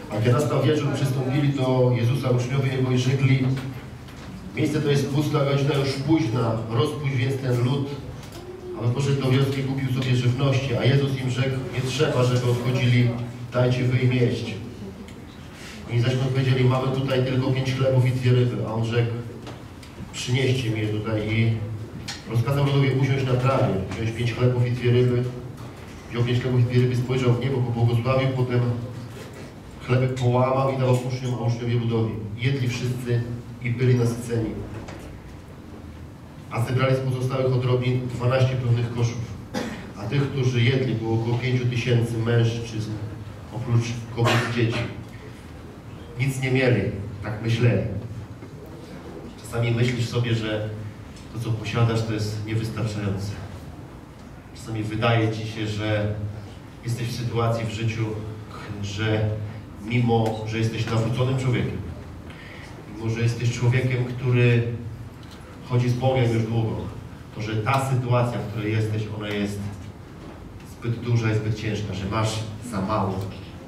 A kiedy nastał wieczór, przystąpili do Jezusa uczniowie Jego i rzekli: miejsce to jest pusta, godzina już późna, rozpuść więc ten lud, aby poszedł do wioski i kupił sobie żywności. A Jezus im rzekł: nie trzeba, żeby odchodzili, dajcie wy im jeść. Oni zaś odpowiedzieli: mamy tutaj tylko 5 chlebów i 2 ryby. A on rzekł: przynieście mi je tutaj. I rozkazał ludowi usiąść na trawie, wziąć 5 chlebów i 2 ryby. Wziął 5 chlebów i 2 ryby, spojrzał w niebo, pobłogosławił, potem chlebek połamał i dawał uczniom, a uczniowie ludowi. Jedli wszyscy i byli nasyceni. A zebrali z pozostałych odrobin 12 pełnych koszów. A tych, którzy jedli, było około 5000 mężczyzn, oprócz kobiet i dzieci. Nic nie mieli, tak myśleli. Czasami myślisz sobie, że to, co posiadasz, to jest niewystarczające. Czasami wydaje ci się, że jesteś w sytuacji w życiu, że mimo, że jesteś nawróconym człowiekiem, mimo, że jesteś człowiekiem, który chodzi z Bogiem już długo, to że ta sytuacja, w której jesteś, ona jest zbyt duża i zbyt ciężka, że masz za mało.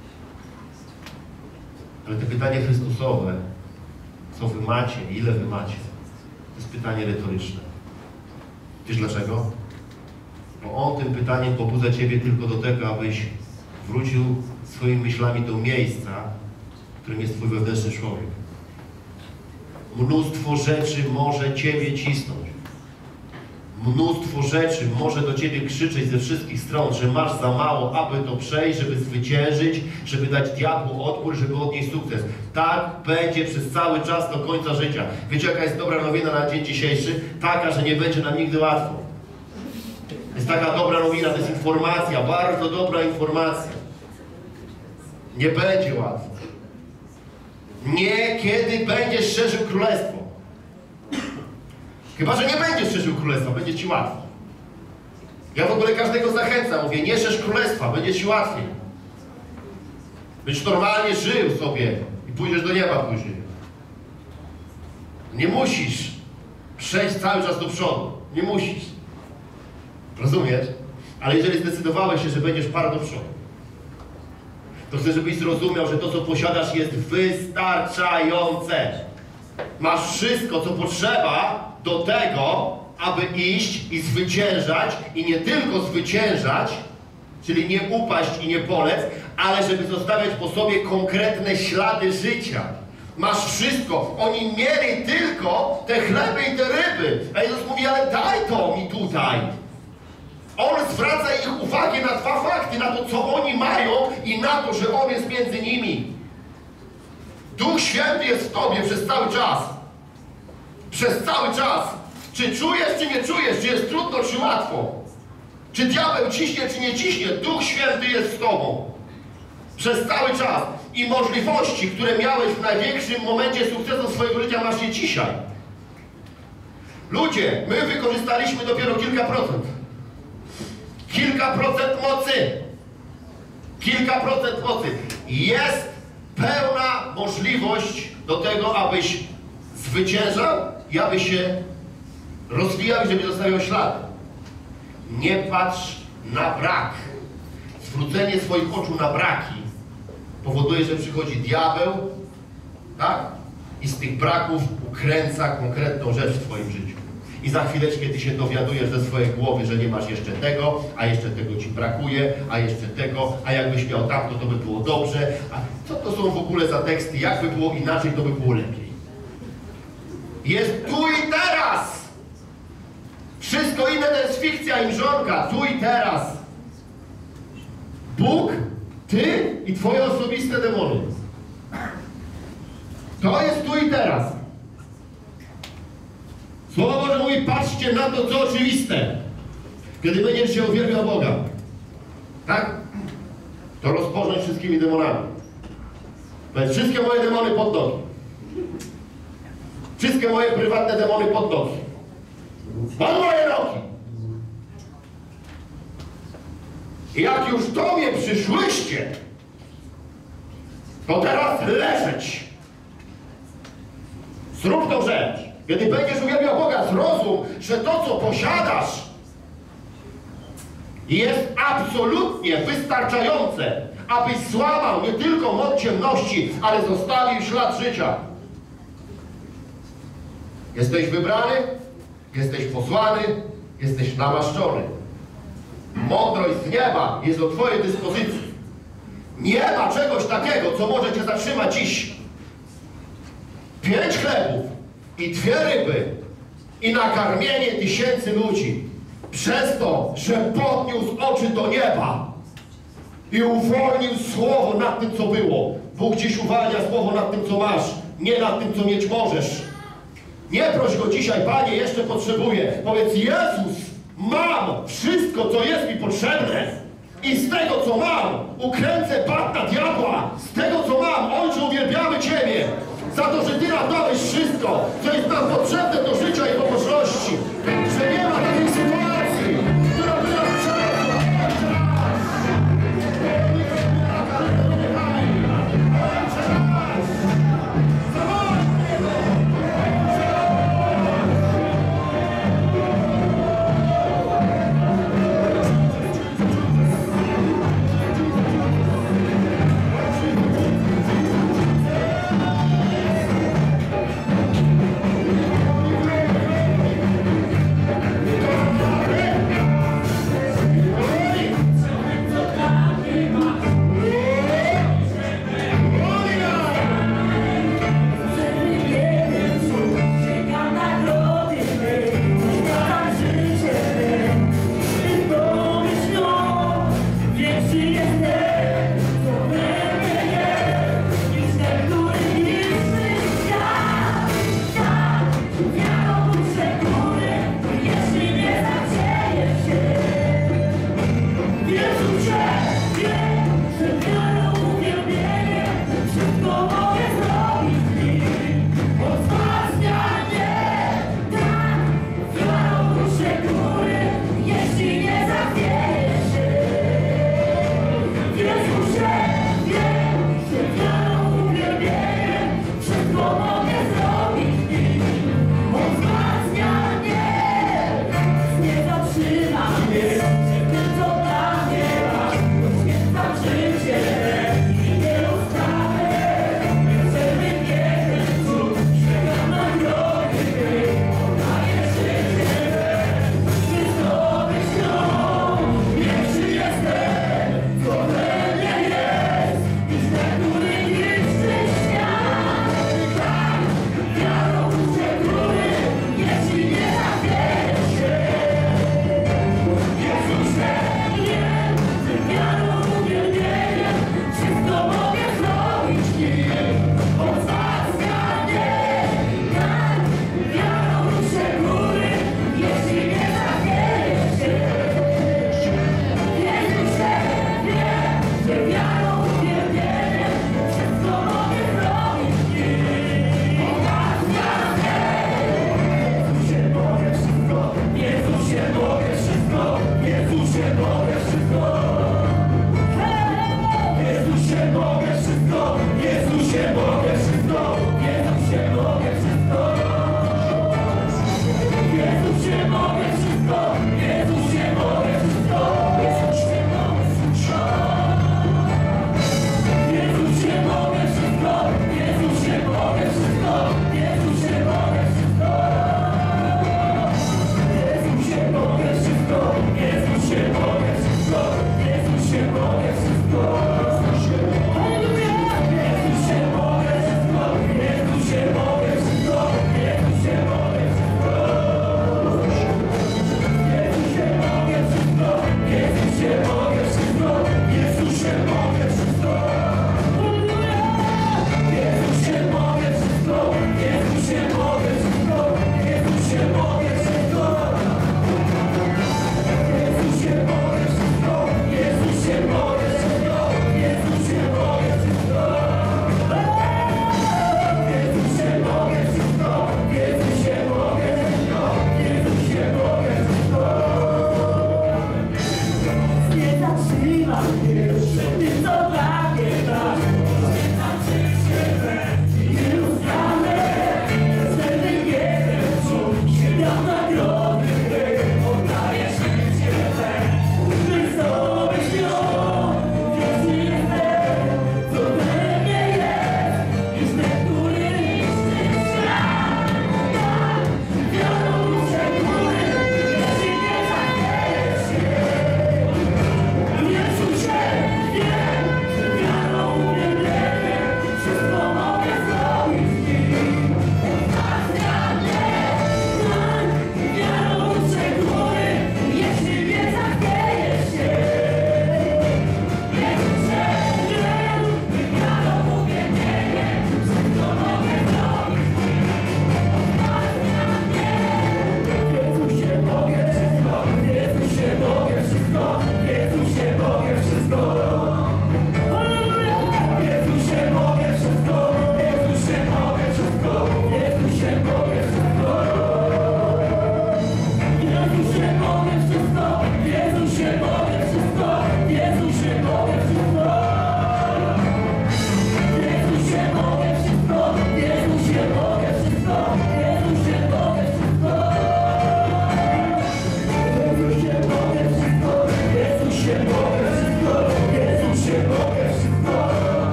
Ale to pytanie Chrystusowe, co wy macie, ile wy macie, to jest pytanie retoryczne. Wiesz dlaczego? Bo On tym pytaniem pobudza ciebie tylko do tego, abyś wrócił swoimi myślami do miejsca, w którym jest twój wewnętrzny człowiek. Mnóstwo rzeczy może ciebie cisnąć. Mnóstwo rzeczy może do ciebie krzyczeć ze wszystkich stron, że masz za mało, aby to przejść, żeby zwyciężyć, żeby dać diabłu odpór, żeby odnieść sukces. Tak będzie przez cały czas do końca życia. Wiecie, jaka jest dobra nowina na dzień dzisiejszy? Taka, że nie będzie nam nigdy łatwo. Jest taka dobra nowina, to jest informacja, bardzo dobra informacja. Nie będzie łatwo. Nie kiedy będziesz szerzył królestwo. Chyba że nie będziesz szerzył królestwa, będzie ci łatwo. Ja w ogóle każdego zachęcam, mówię, nie szerz królestwa, będzie ci łatwiej. Będziesz normalnie żył sobie i pójdziesz do nieba później. Nie musisz przejść cały czas do przodu. Nie musisz. Rozumiesz? Ale jeżeli zdecydowałeś się, że będziesz parł do przodu, to chcę, żebyś zrozumiał, że to, co posiadasz, jest wystarczające. Masz wszystko, co potrzeba do tego, aby iść i zwyciężać, i nie tylko zwyciężać, czyli nie upaść i nie polec, ale żeby zostawiać po sobie konkretne ślady życia. Masz wszystko. Oni mieli tylko te chleby i te ryby. A Jezus mówi: ale daj to mi tutaj. On zwraca ich uwagę na 2 fakty, na to, co oni mają i na to, że On jest między nimi. Duch Święty jest w tobie przez cały czas. Przez cały czas. Czy czujesz, czy nie czujesz, czy jest trudno, czy łatwo. Czy diabeł ciśnie, czy nie ciśnie, Duch Święty jest z tobą. Przez cały czas. I możliwości, które miałeś w największym momencie sukcesu swojego życia, masz je dzisiaj. Ludzie, my wykorzystaliśmy dopiero kilka procent. Kilka procent mocy. Kilka procent mocy. Jest pełna możliwość do tego, abyś zwyciężał i abyś się rozwijał i żeby zostawiał ślady. Nie patrz na brak. Zwrócenie swoich oczu na braki powoduje, że przychodzi diabeł, tak? I z tych braków ukręca konkretną rzecz w twoim życiu. I za chwileczkę ty się dowiadujesz ze swojej głowy, że nie masz jeszcze tego, a jeszcze tego ci brakuje, a jeszcze tego, a jakbyś miał tamto, to by było dobrze. A co to są w ogóle za teksty? Jakby było inaczej, to by było lepiej. Jest tu i teraz! Wszystko inne to jest fikcja i mrzonka. Tu i teraz. Bóg, ty i twoje osobiste demony. To jest tu i teraz. Słowo Boże mówi: patrzcie na to, co oczywiste. Kiedy będziesz się uwielbiał Boga, tak? To rozpoznać wszystkimi demonami. Powiedz: wszystkie moje demony pod nogi. Wszystkie moje prywatne demony pod nogi. Pod moje nogi. I jak już do mnie przyszłyście, to teraz leżeć. Zrób tą rzecz. Kiedy będziesz uwielbiał Boga, zrozum, że to, co posiadasz, jest absolutnie wystarczające, abyś złamał nie tylko moc ciemności, ale zostawił ślad życia. Jesteś wybrany, jesteś posłany, jesteś namaszczony. Mądrość z nieba jest do twojej dyspozycji. Nie ma czegoś takiego, co może cię zatrzymać dziś. 5 chlebów i 2 ryby i nakarmienie tysięcy ludzi. Przez to, że podniósł oczy do nieba i uwolnił słowo nad tym, co było. Bóg dziś uwalnia słowo nad tym, co masz, nie nad tym, co mieć możesz. Nie proś Go dzisiaj, Panie, jeszcze potrzebuję. Powiedz, Jezus, mam wszystko, co jest mi potrzebne. I z tego, co mam, ukręcę bat na diabła. Z tego, co mam, Ojcze, uwielbiamy Ciebie. Za to, że Ty nam dałeś wszystko, co jest nam potrzebne do życia i pobożności. Że nie ma takiej sytuacji, która by nas przerosła.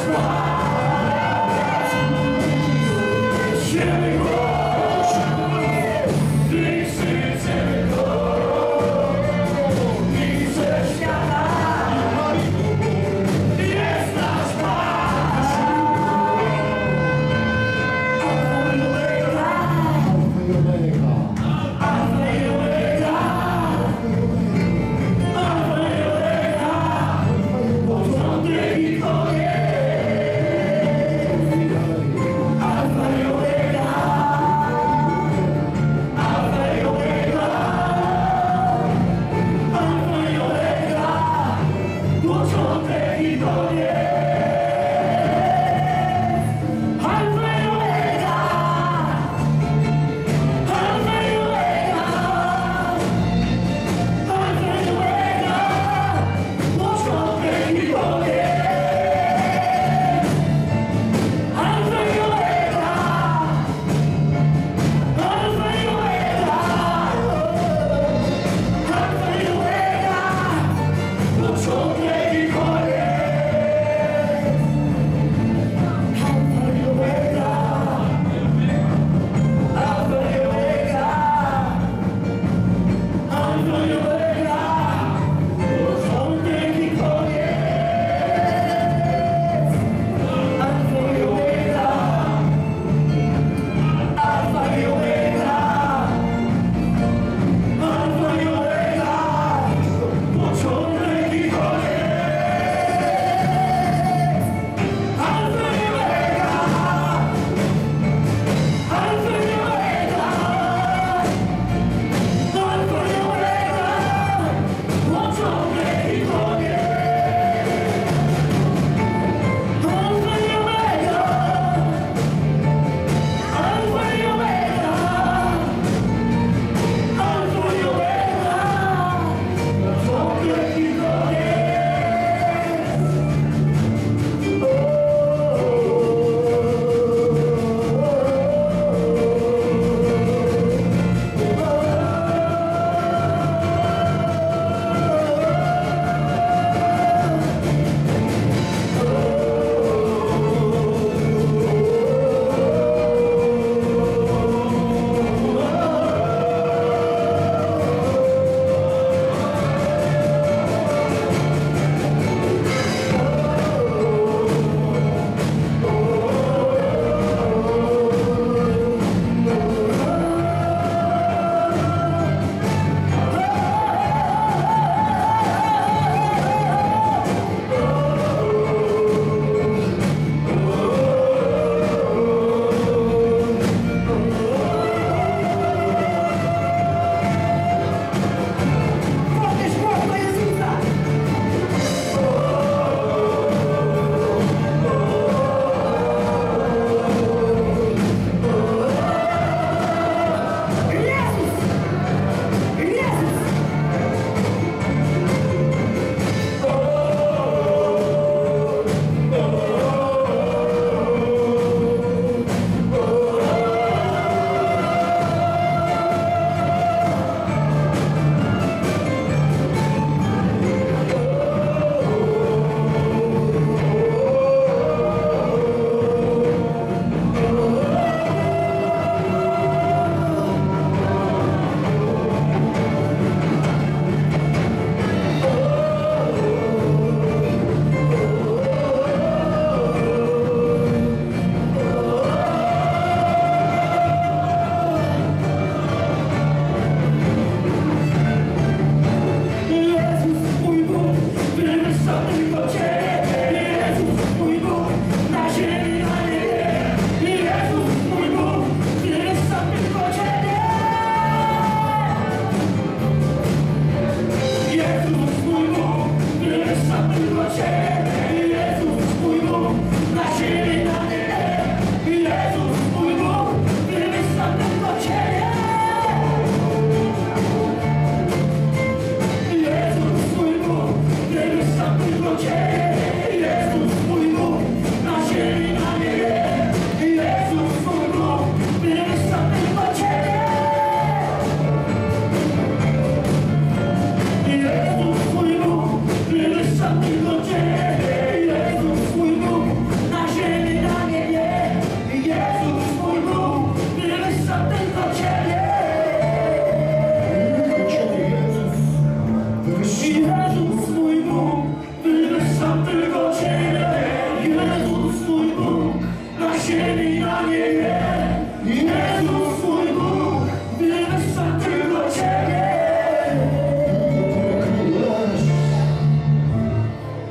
Początek i koniec.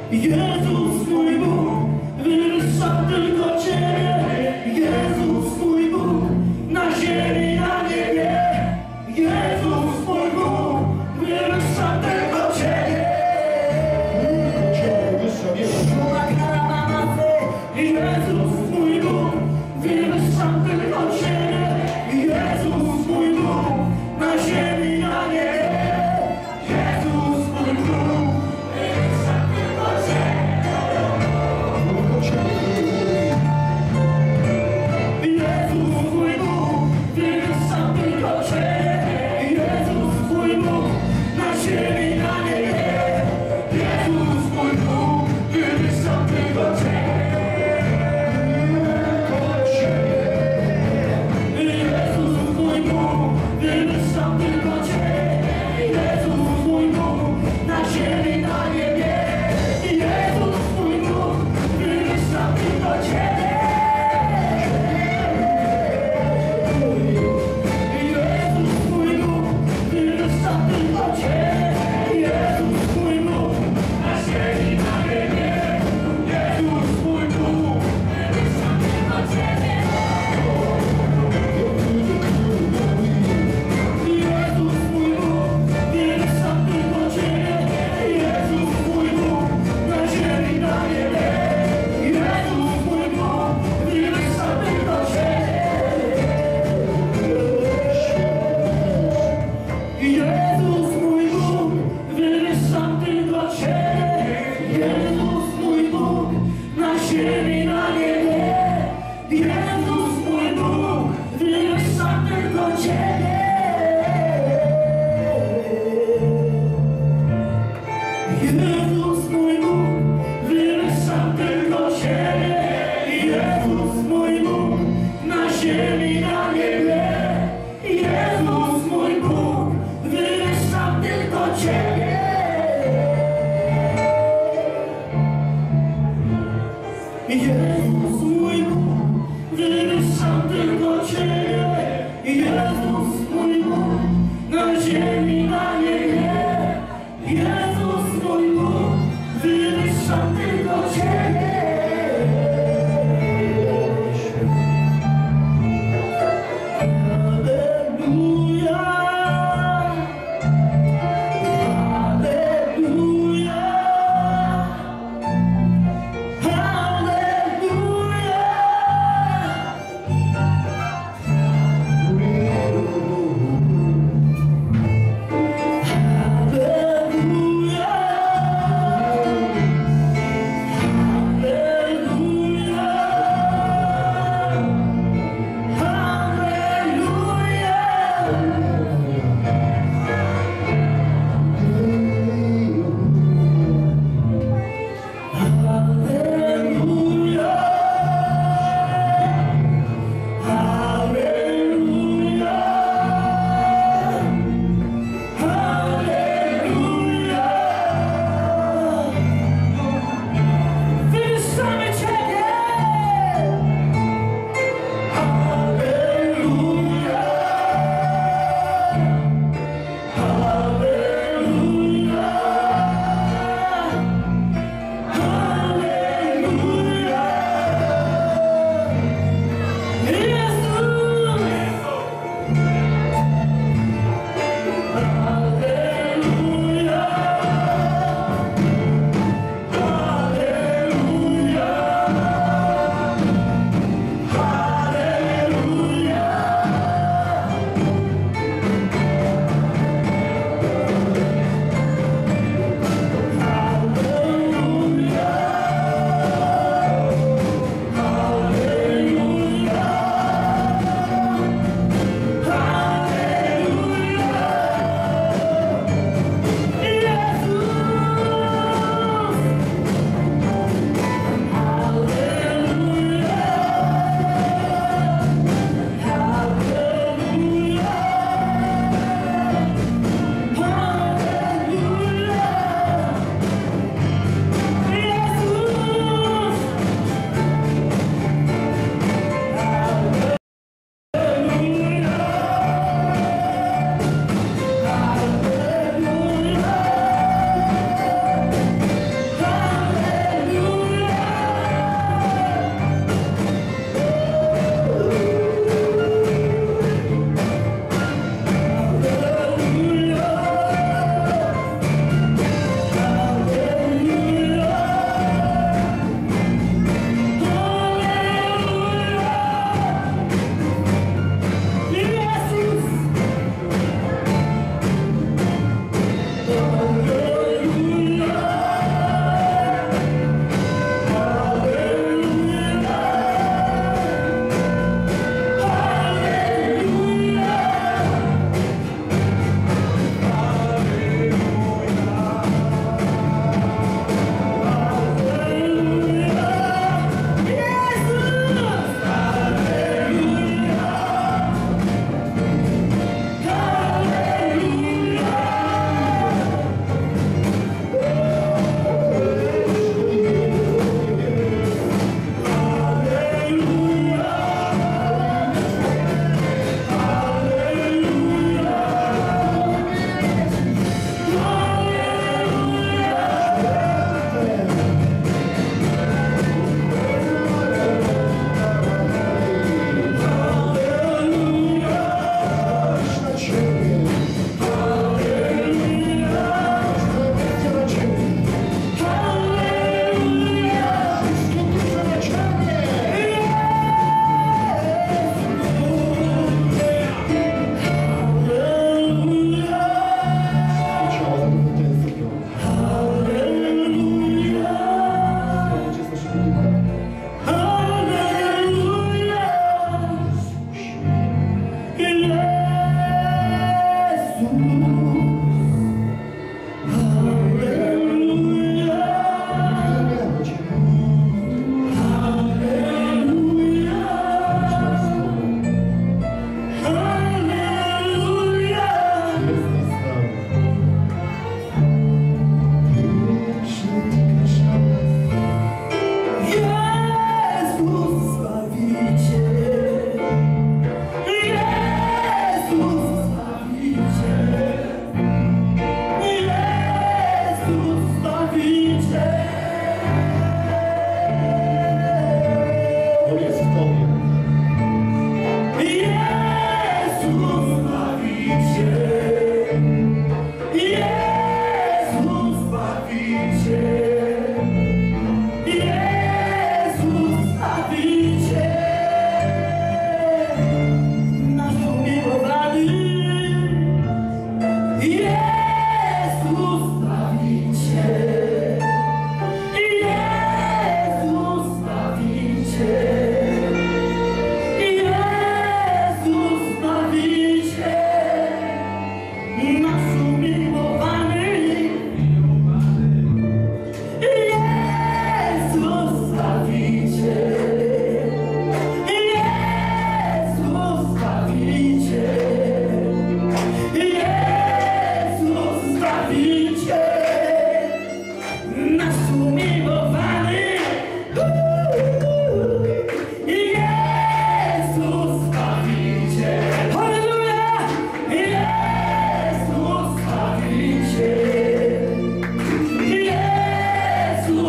Jezus mój Bóg, wywyższam tylko Ciebie. Jezus mój Bóg, na ziemi, na niebie. Jezus mój Bóg, wywyższam tylko Ciebie. Jezus mój Bóg, wywyższam tylko Ciebie. Jezus mój Bóg, na ziemi, na niebie. Jezus mój Bóg, wywyższam tylko Ciebie. Jezus mój Bóg, wywyższam tylko Ciebie. Jezus mój Bóg, na ziemi, na niebie. Jezus mój Bóg, wywyższam tylko Ciebie. Wywyższam tylko Ciebie, Jezus mój Bóg, na ziemi, na niebie. Jezus mój Bóg, wywyższam tylko Ciebie. Jezus mój Bóg, wywyższam tylko Ciebie. Jezus mój Bóg, na ziemi, na niebie. Jezus mój Bóg, wywyższam tylko Ciebie. Jezus mój Bóg, wywyższam tylko Ciebie. Jezus mój Bóg, na ziemi, na niebie. Jezus mój Bóg, wywyższam tylko Ciebie. Jezus mój Bóg, wywyższam tylko Ciebie. Jezus mój Bóg, na ziemi, na niebie. Jezus mój Bóg, wywyższam tylko Ciebie. Alleluja, Alleluja, Alleluja.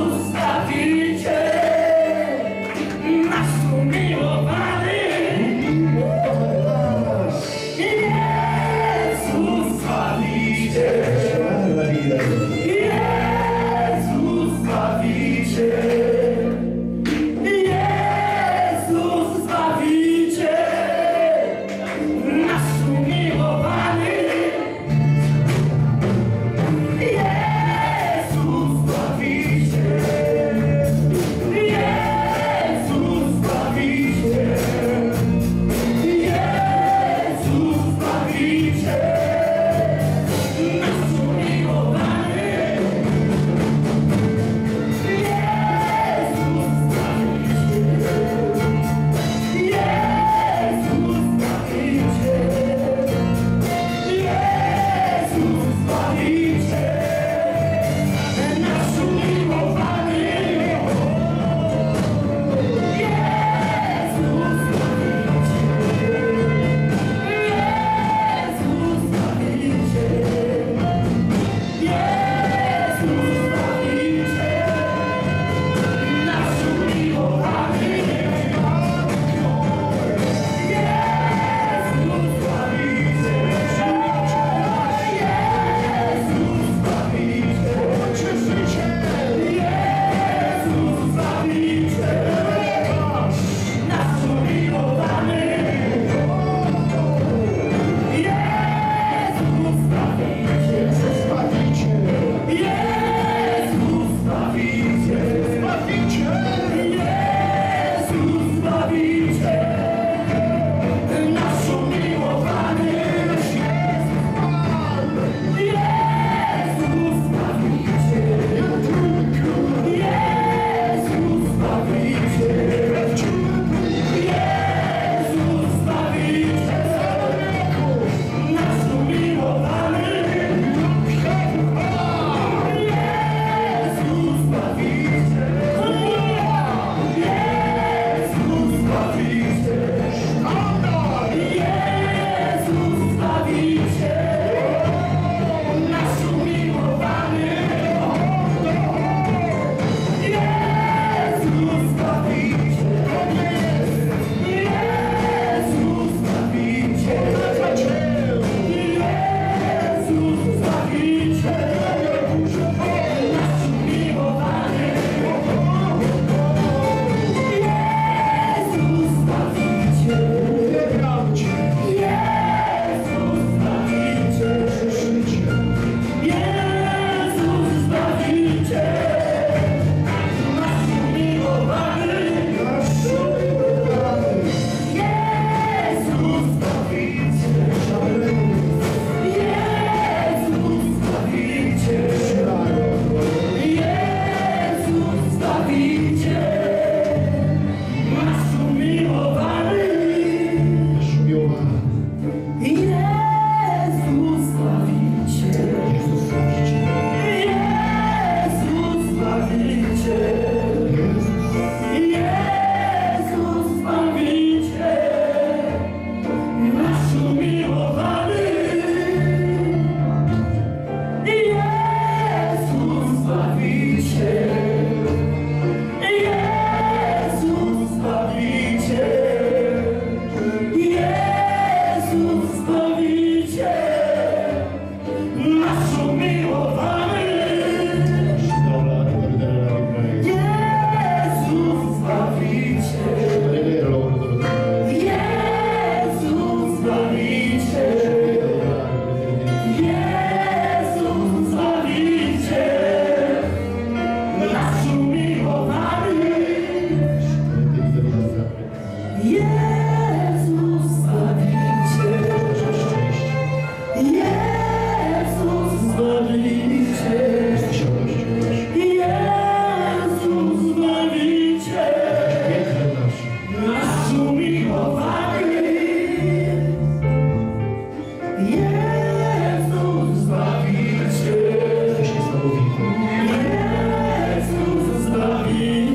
Jezus Zbawiciel.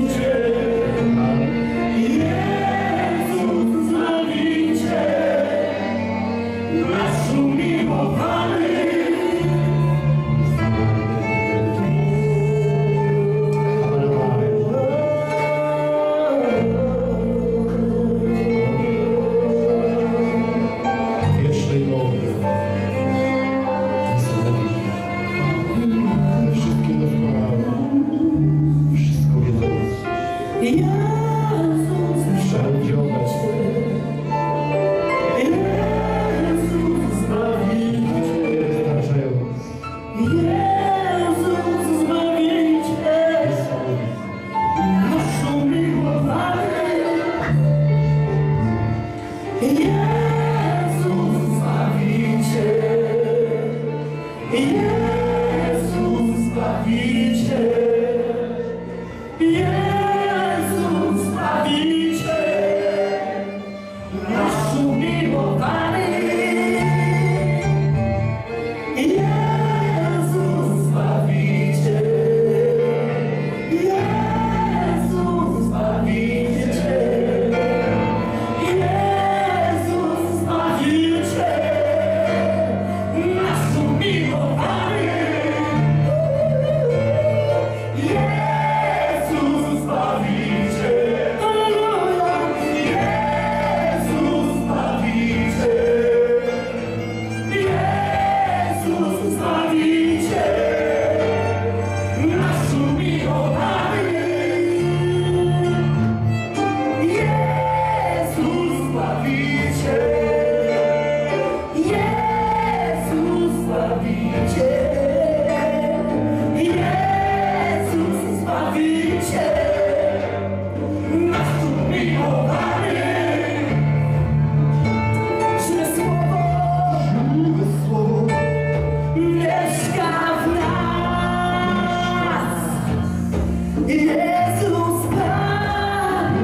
Jezus Pan,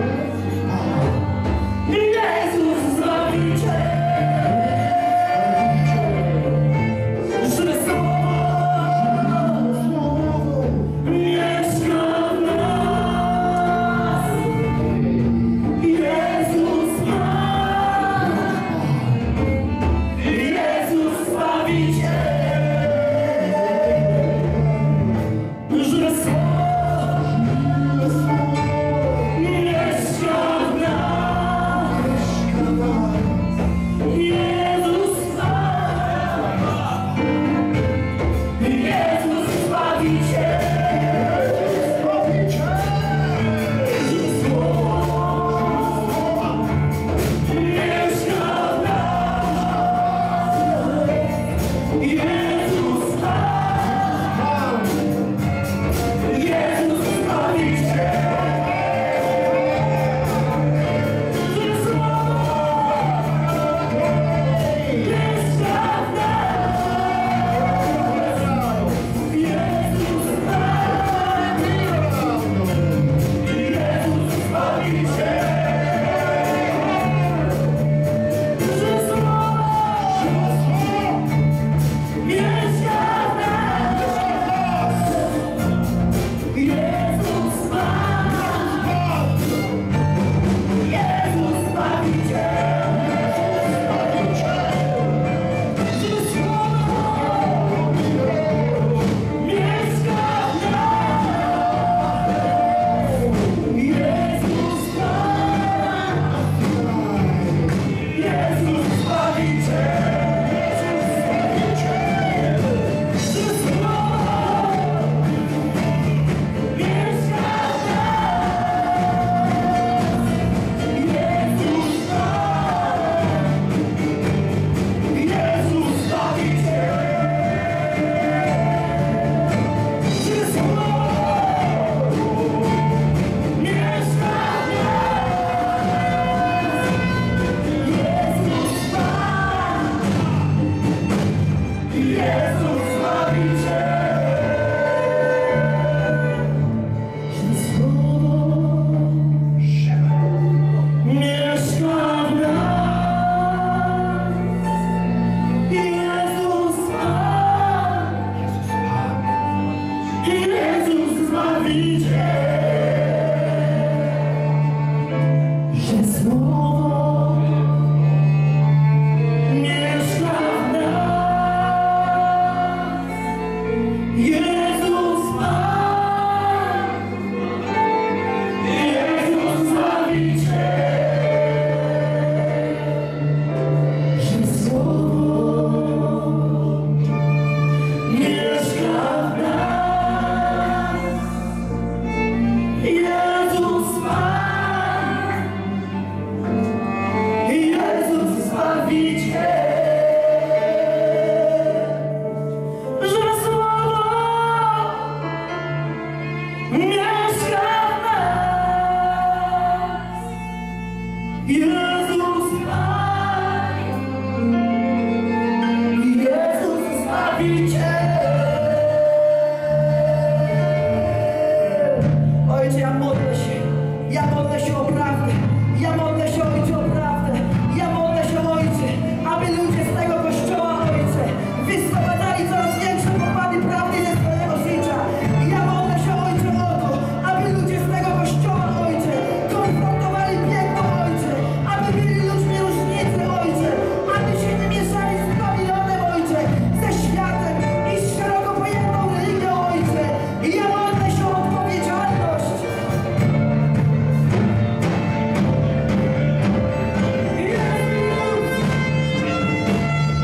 Jezus Zbawiciel, że słowo mieszka w nas. Jezus Pan, Jezus Zbawiciel, że słowo mieszka w nas. Jezus Pan, Jezus Zbawiciel, że słowo mieszka w nas. Jezus Pan, Jezus Zbawiciel, że Ojcze, ja modlę się o prawdę, ja modlę się, Ojcze, o prawdę, ja modlę się, Ojcze, aby ludzie z tego Kościoła, Ojcze, wysprowadzali coraz większe pokłady prawdy ze swojego życia. Ja modlę się, Ojcze, o to, aby ludzie z tego Kościoła, Ojcze, konfrontowali piekło, Ojcze, aby byli ludźmi różnicy, Ojcze, aby się nie mieszali z Babilonem, Ojcze, ze światem i z szeroko pojętą religią, Ojcze. Ja modlę się o odpowiedzialność. Jezus!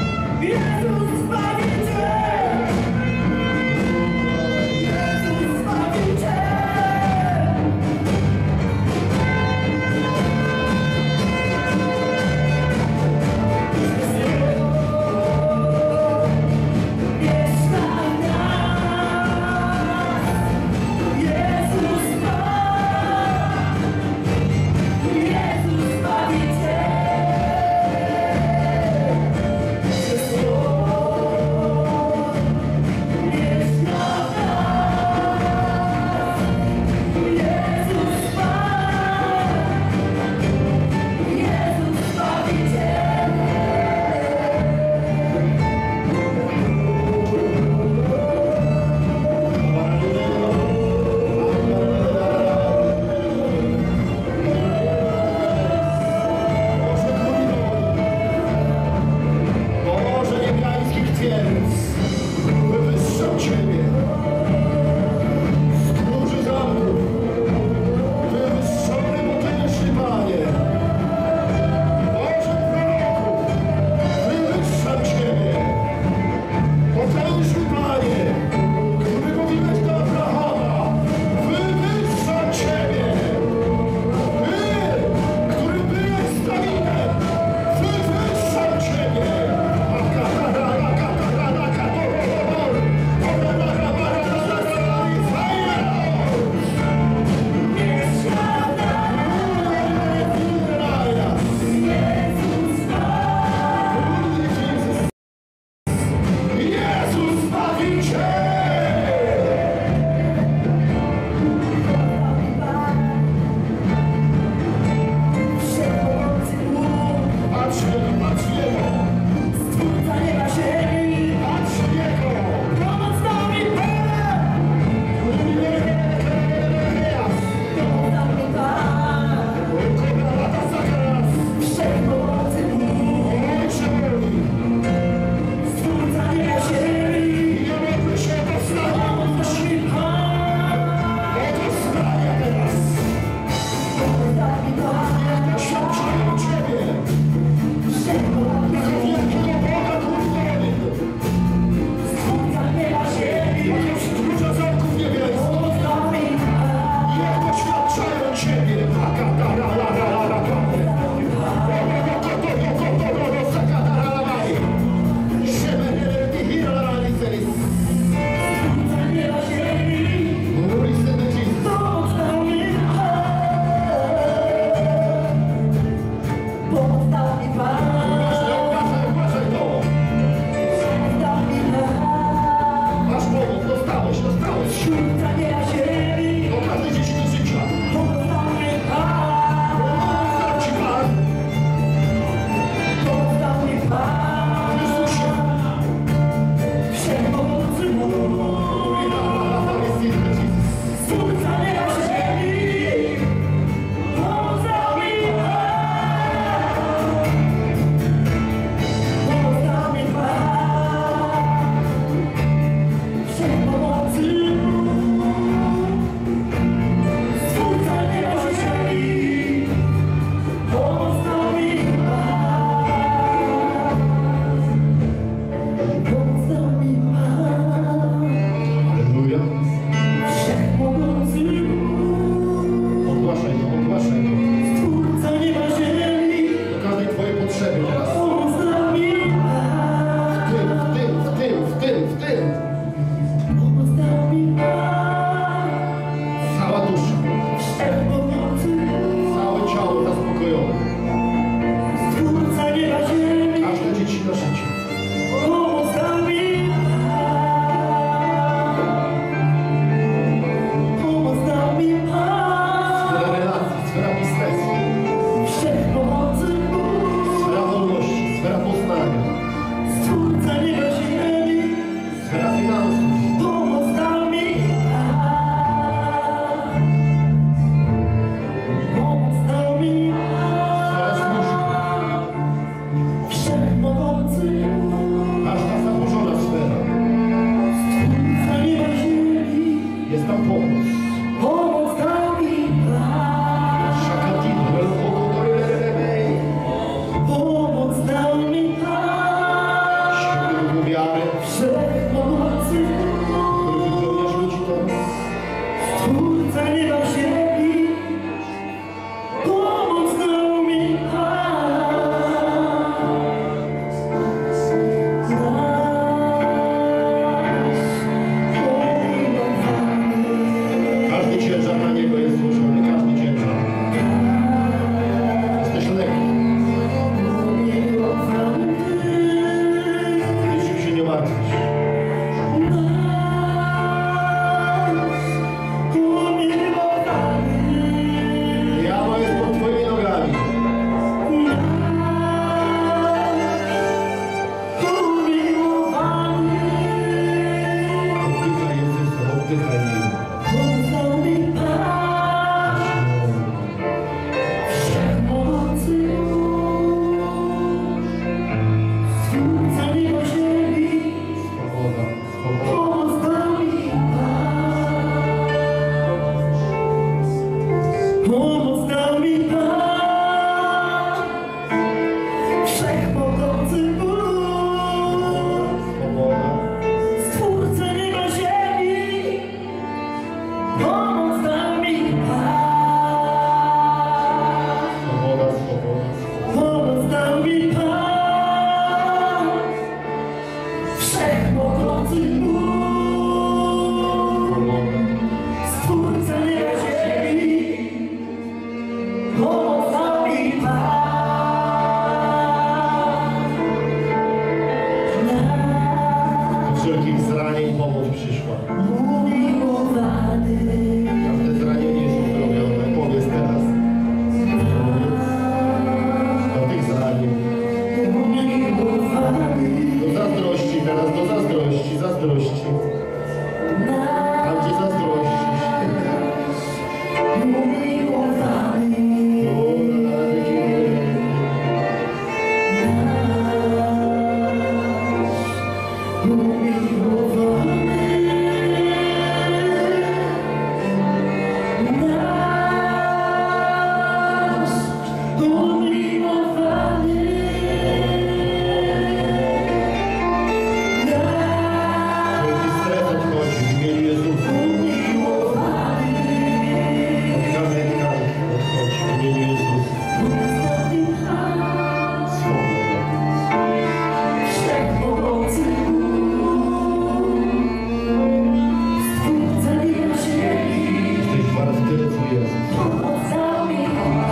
Nawet tyle, co jest. Pomocał mi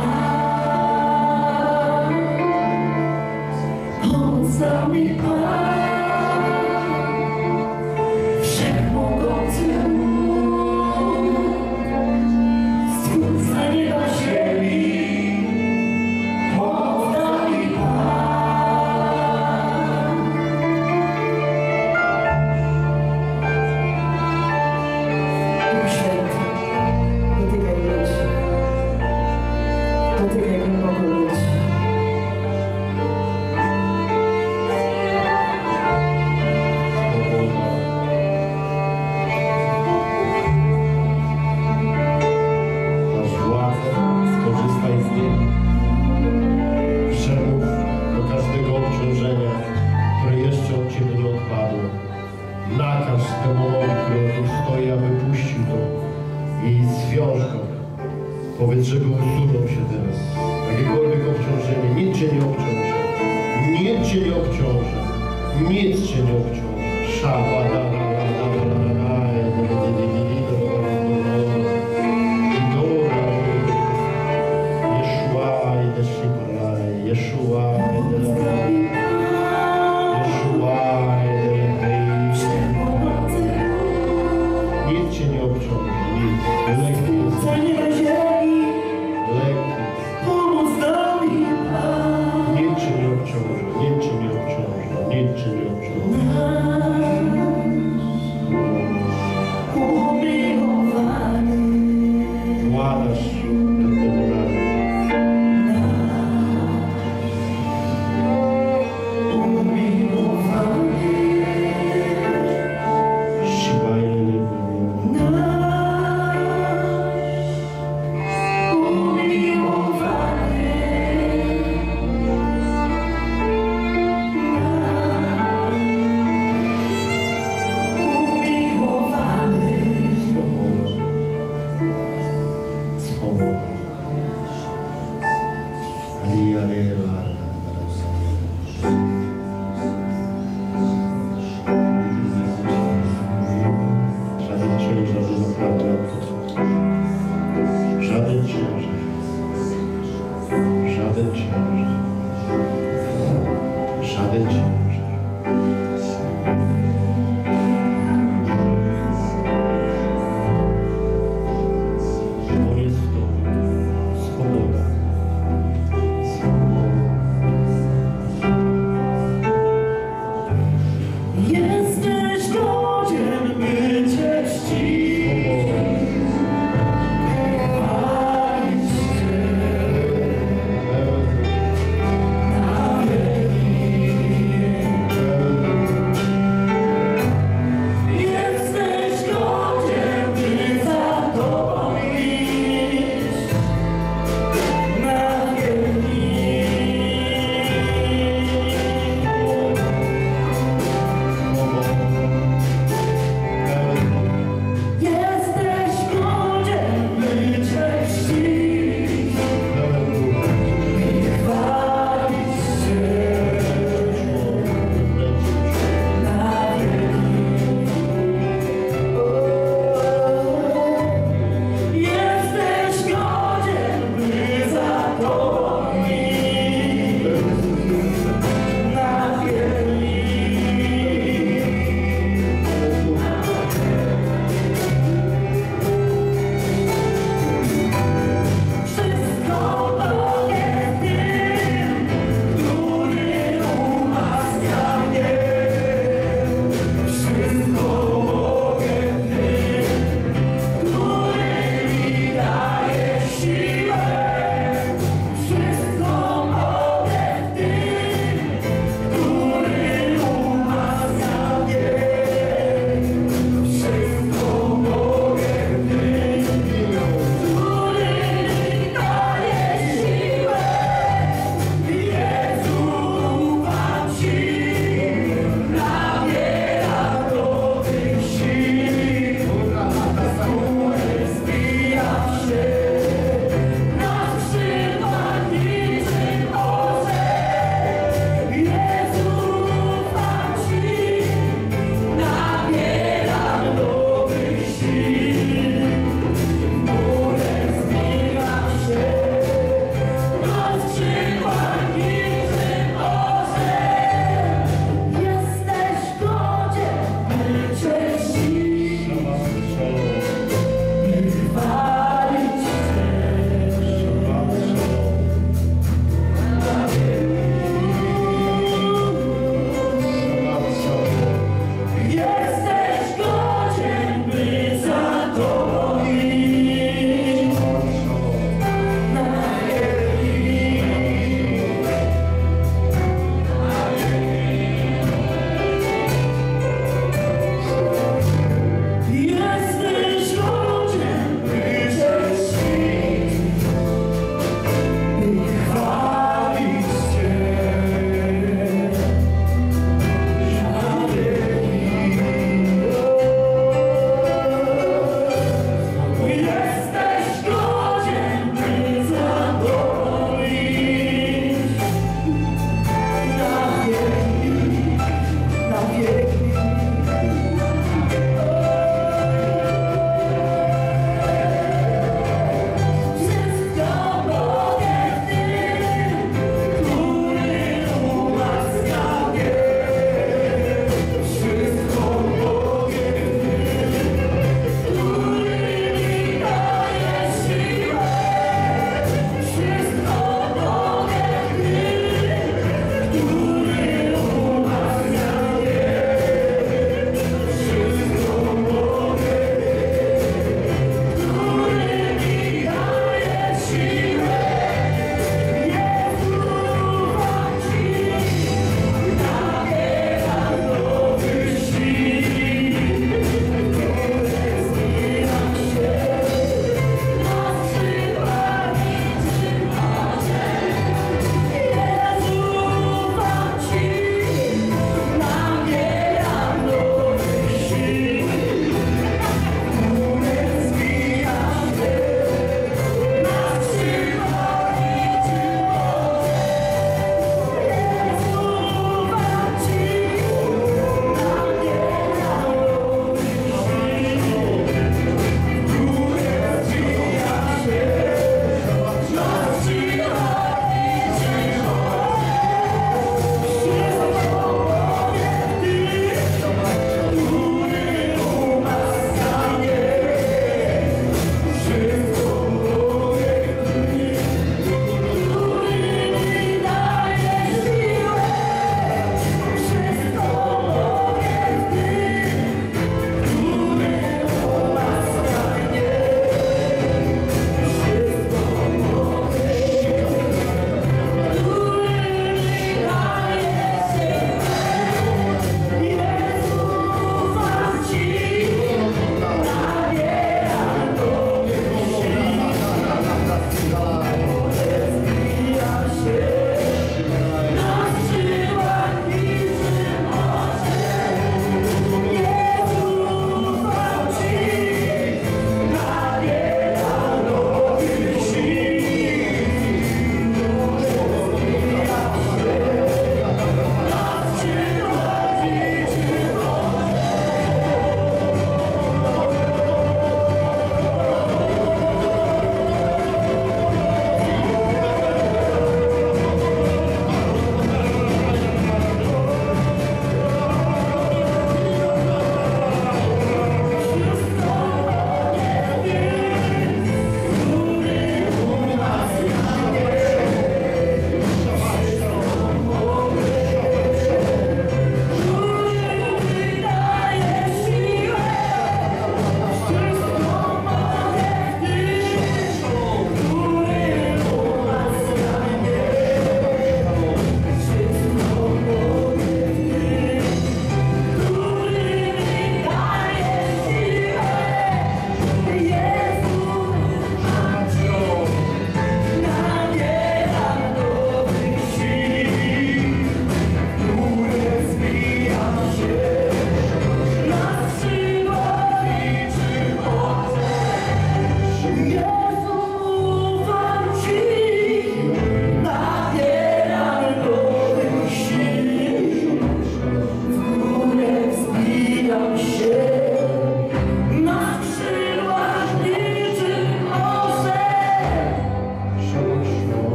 Pan, pomocał mi Pan, Wszechmogący Bóg, Stwórca nieba ziemi, pomocał mi Pan. Duch Święty, dotykaj ludzi, dotykaj głęboko ludzi. Masz władzę, skorzystaj z niej. Przemów do każdego obciążenia, które jeszcze od Ciebie nie odpadło. Nakaż demonowi, który o tym stoi, aby puścił to i zwiąż go. Powiedz, żeby usunął się teraz. Jakiekolwiek obciążenie, nic Cię nie obciąża. Nic Cię nie obciąża. Nic Cię nie obciąża. Nic Cię nie obciąża. Nic. Lekki jest. Stwórca nieba ziemi, Lekki. pomoc dał mi Pan. Nic Cię nie obciąża. Nic Cię nie obciąża. Nic Cię nie obciąża. Umiłowany, Władasz nad demonami. umiłowany, Siła i lenie. Swoboda. Żaden ciężar nie naprawdę żaden ciężar. Żaden ciężar. Żaden ciężar. On jest w Tobie. Swoboda. Swoboda. Jesteś godzien bycia czci. Chwalić Cię na wieki.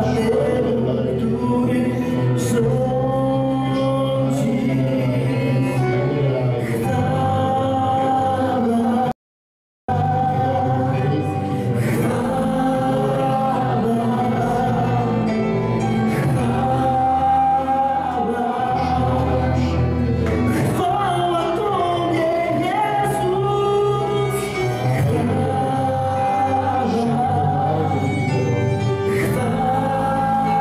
Chwała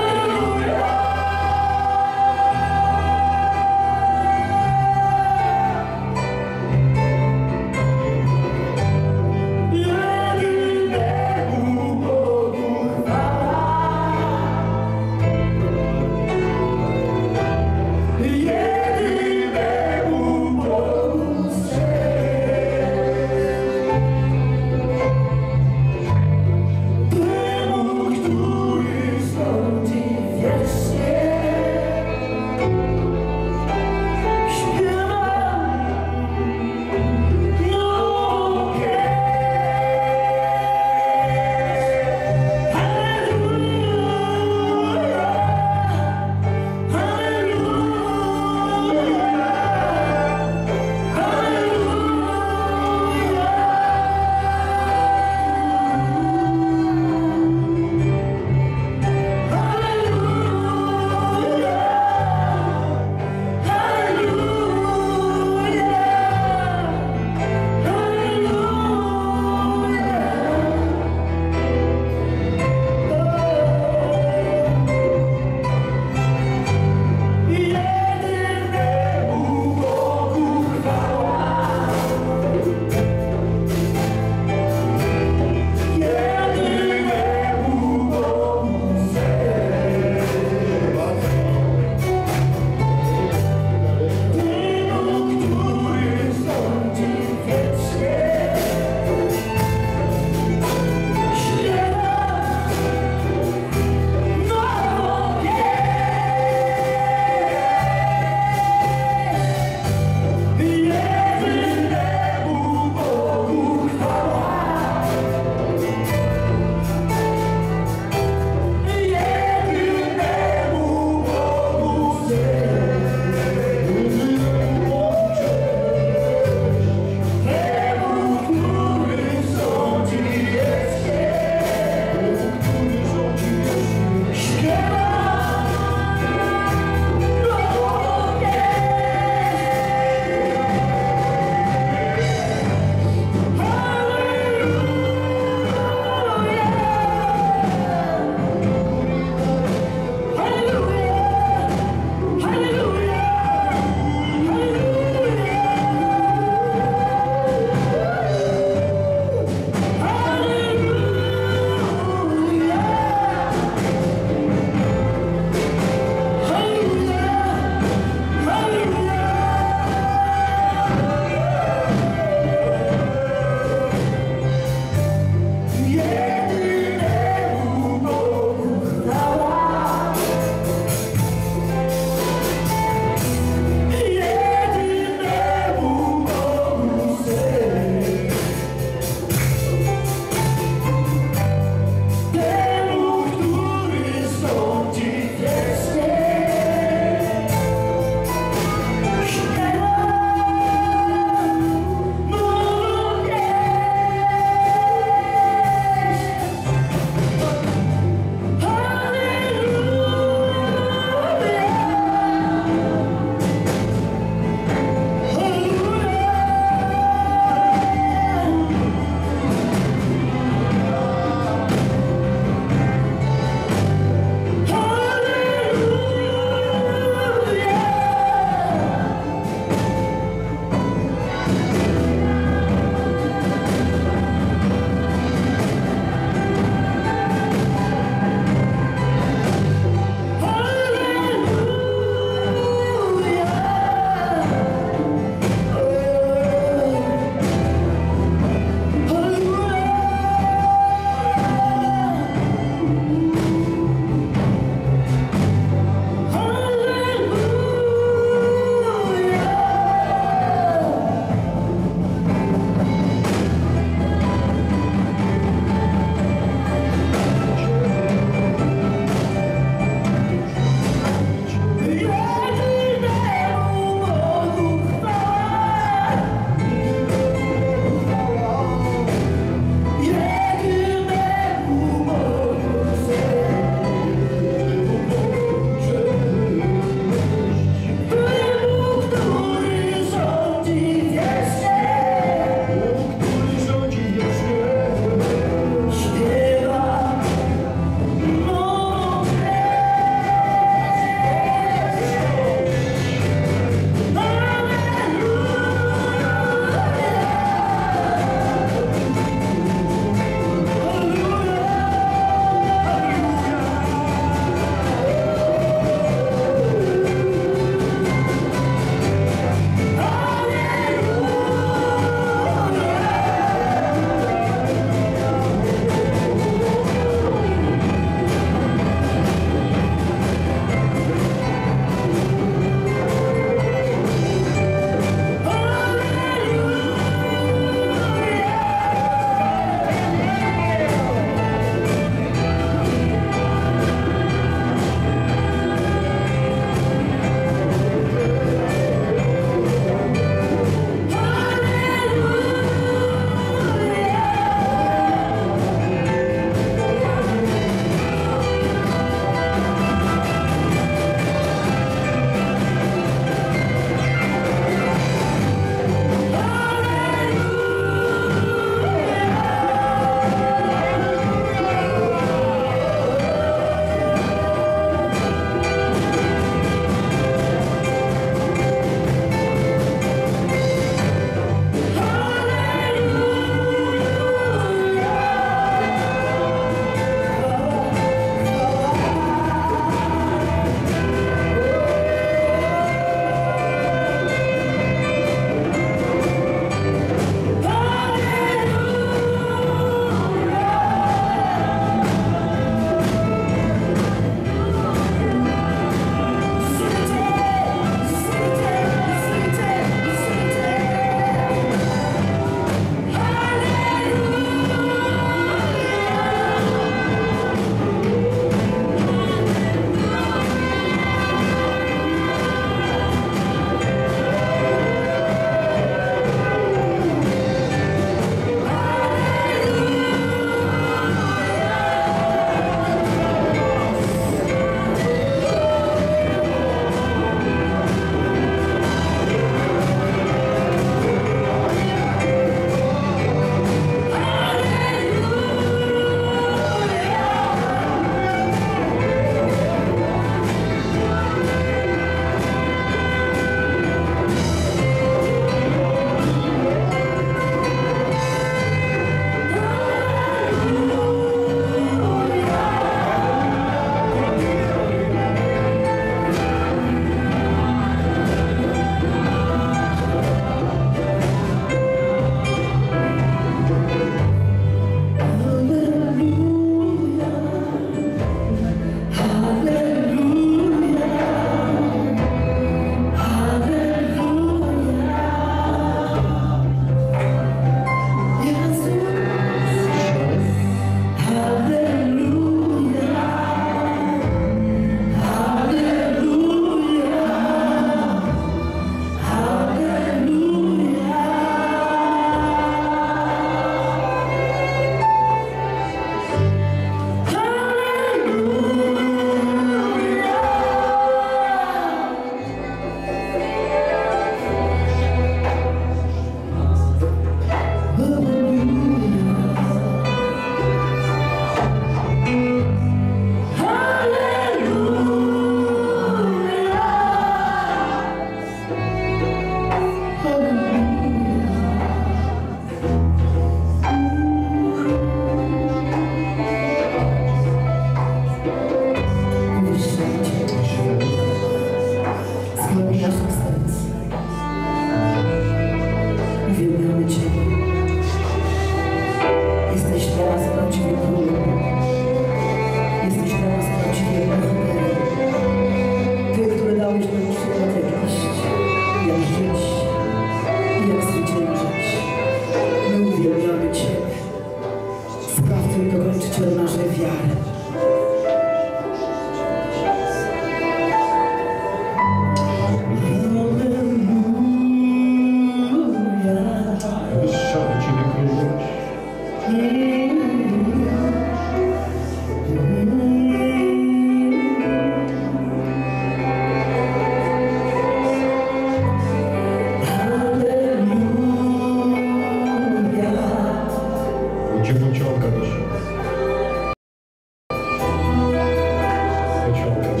przeciągać.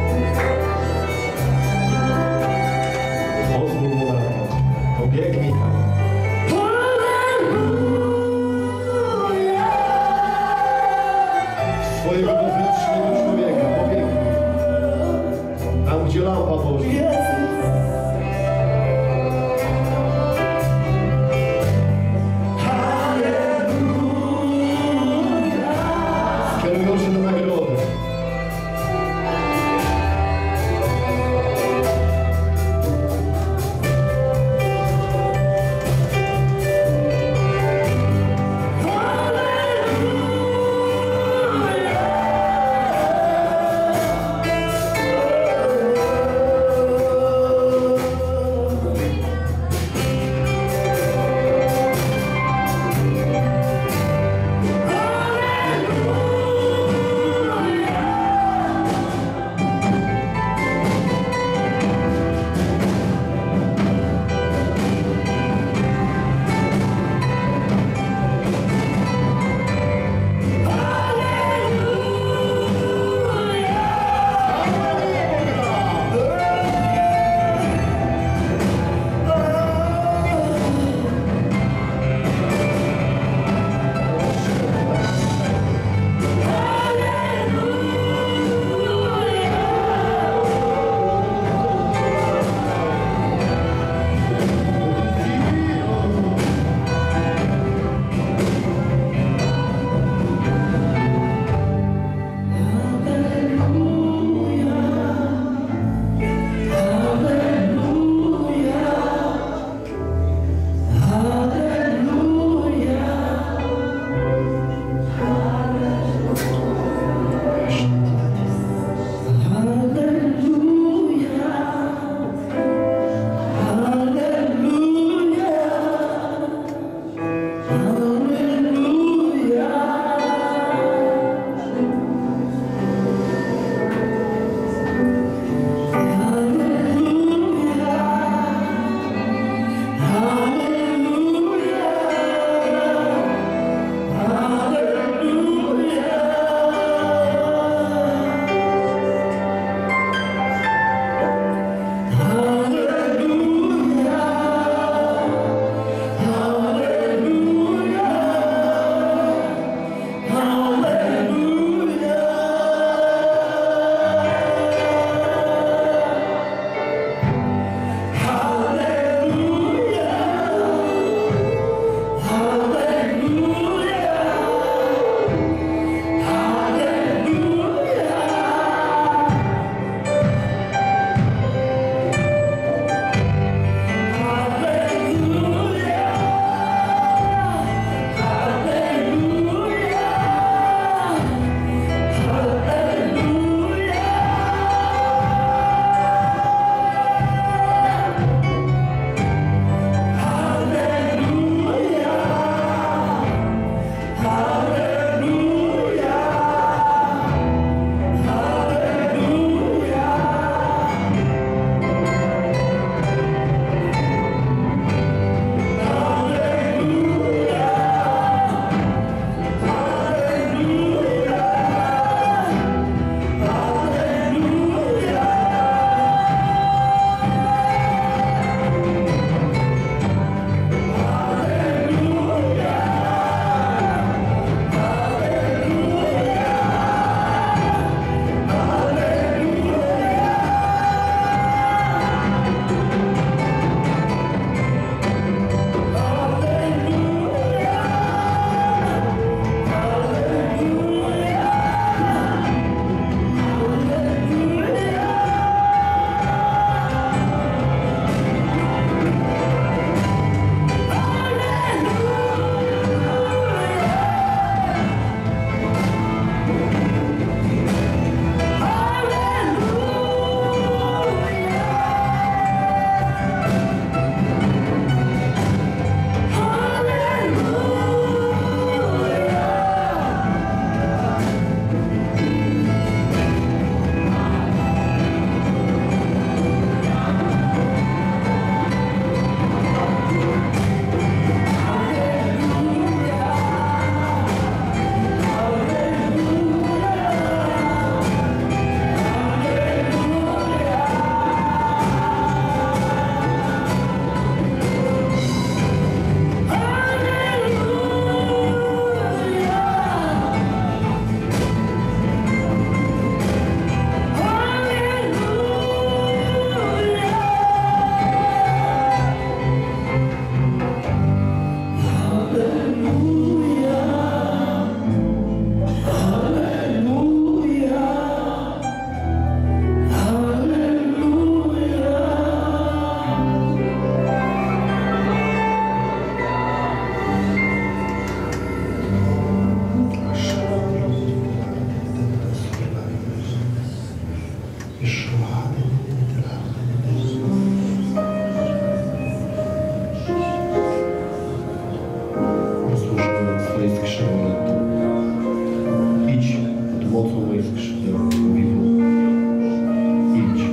Pozwól mu na to. Pobiegnij tam. Swojego wewnętrznego człowieka, pobiegnij. Tam, gdzie lampa Boża. Skierują się do nagrody. Rozłożyłem swoje skrzydła. Idź pod mocą moich skrzydeł, mówi Bóg. Idź.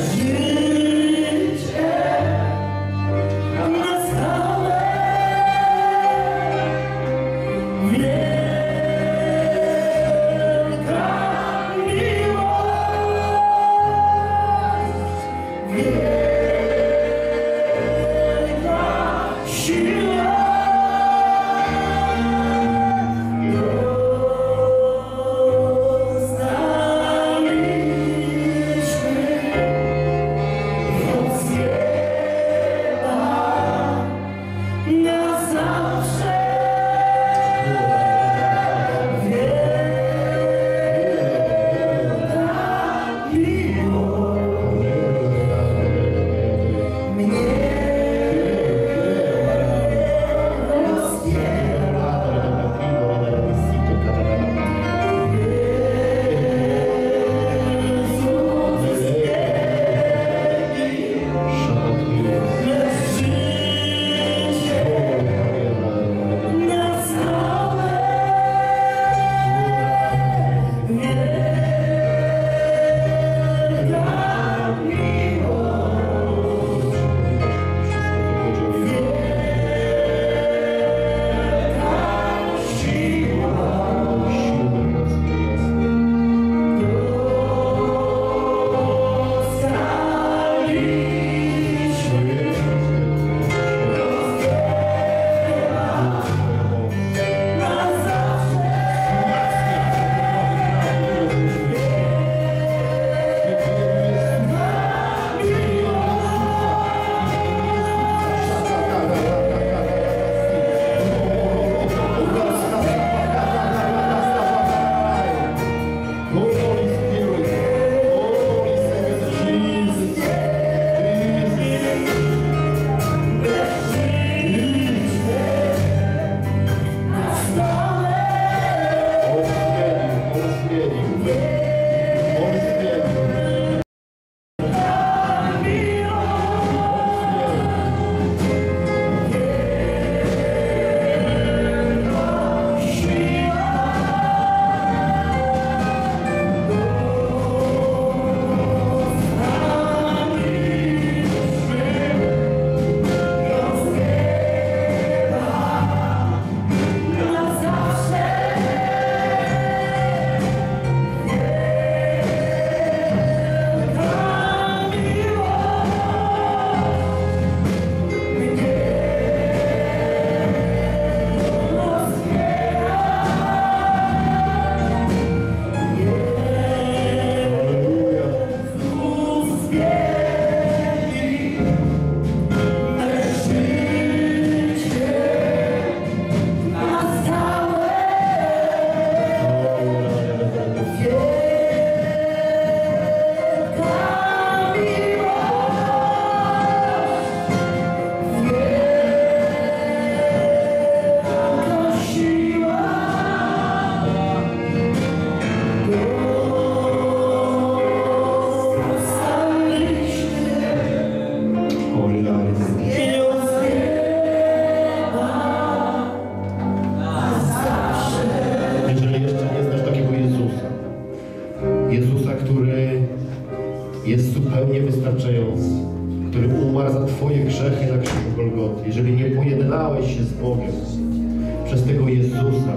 jest zupełnie wystarczający, który umarł za Twoje grzechy na krzyżu Golgoty. Jeżeli nie pojednałeś się z Bogiem przez tego Jezusa,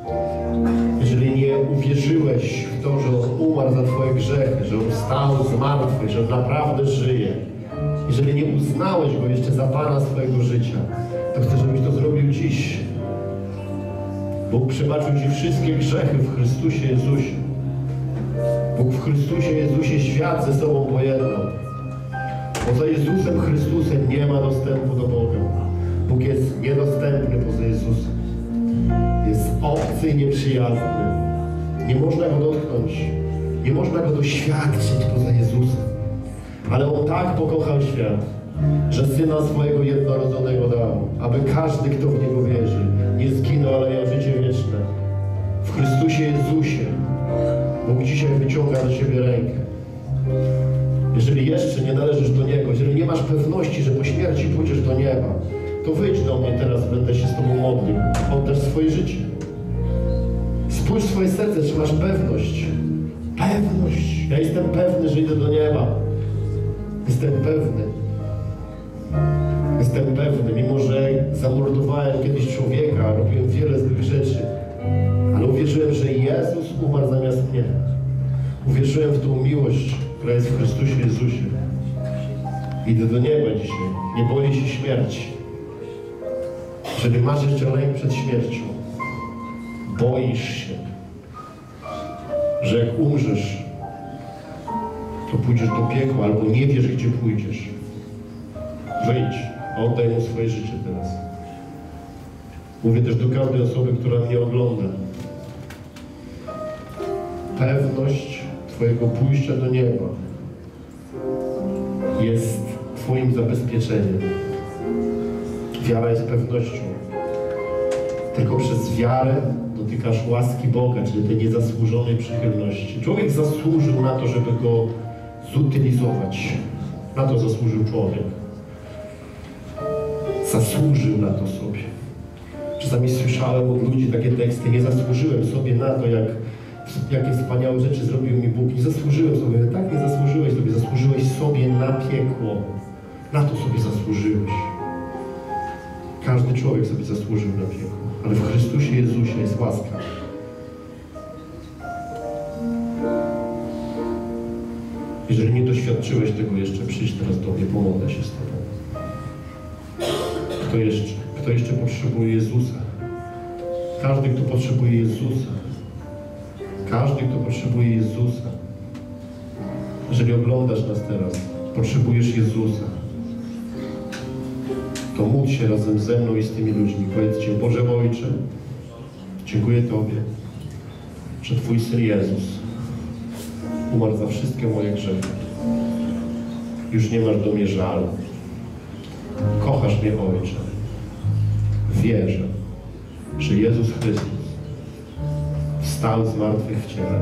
jeżeli nie uwierzyłeś w to, że On umarł za Twoje grzechy, że On wstał z martwych, że On naprawdę żyje, jeżeli nie uznałeś Go jeszcze za Pana swojego życia, to chcę, żebyś to zrobił dziś. Bóg przebaczył Ci wszystkie grzechy w Chrystusie Jezusie. Bóg w Chrystusie Jezusie świat ze sobą pojednał. Poza Jezusem Chrystusem nie ma dostępu do Boga. Bóg jest niedostępny poza Jezusem. Jest obcy i nieprzyjazny. Nie można Go dotknąć. Nie można Go doświadczyć poza Jezusem. Ale On tak pokochał świat, że Syna swojego jednorodzonego dał, aby każdy, kto w Niego wierzy, nie zginął, ale miał życie wieczne. W Chrystusie Jezusie Bóg dzisiaj wyciąga do Ciebie rękę. Jeżeli jeszcze nie należysz do Niego, jeżeli nie masz pewności, że po śmierci pójdziesz do nieba, to wyjdź do mnie teraz, będę się z Tobą modlił. Oddasz swoje życie. Spójrz w swoje serce, czy masz pewność. Pewność. Ja jestem pewny, że idę do nieba. Jestem pewny, mimo że zamordowałem kiedyś człowieka, robiłem wiele złych rzeczy, ale uwierzyłem, że Jezus umarł zamiast mnie. Uwierzyłem w tą miłość, która jest w Chrystusie Jezusie. Idę do nieba dzisiaj. Nie boję się śmierci. Jeżeli masz jeszcze lęk przed śmiercią, boisz się, że jak umrzesz, to pójdziesz do piekła, albo nie wiesz, gdzie pójdziesz. Wyjdź, a oddaj Mu swoje życie teraz. Mówię też do każdej osoby, która mnie ogląda. Pewność Twojego pójścia do nieba jest Twoim zabezpieczeniem. Wiara jest pewnością. Tylko przez wiarę dotykasz łaski Boga, czyli tej niezasłużonej przychylności. Człowiek zasłużył na to, żeby go zutylizować. Na to zasłużył człowiek. Zasłużył na to sobie. Czasami słyszałem od ludzi takie teksty: nie zasłużyłem sobie na to, jakie wspaniałe rzeczy zrobił mi Bóg. Nie zasłużyłem sobie. Tak, nie zasłużyłeś sobie. Zasłużyłeś sobie na piekło. Na to sobie zasłużyłeś. Każdy człowiek sobie zasłużył na piekło. Ale w Chrystusie Jezusie jest łaska. Jeżeli nie doświadczyłeś tego jeszcze, przyjdź teraz do mnie, pomogę się z Tobą. Kto jeszcze? Kto jeszcze potrzebuje Jezusa? Każdy, kto potrzebuje Jezusa. Każdy, kto potrzebuje Jezusa. Jeżeli oglądasz nas teraz, potrzebujesz Jezusa, to módl się razem ze mną i z tymi ludźmi. Powiedzcie: Boże Ojcze, dziękuję Tobie, że Twój Syn Jezus umarł za wszystkie moje grzechy. Już nie masz do mnie żalu. Kochasz mnie, Ojcze. Wierzę, że Jezus Chrystus wstał z martwych w ciele.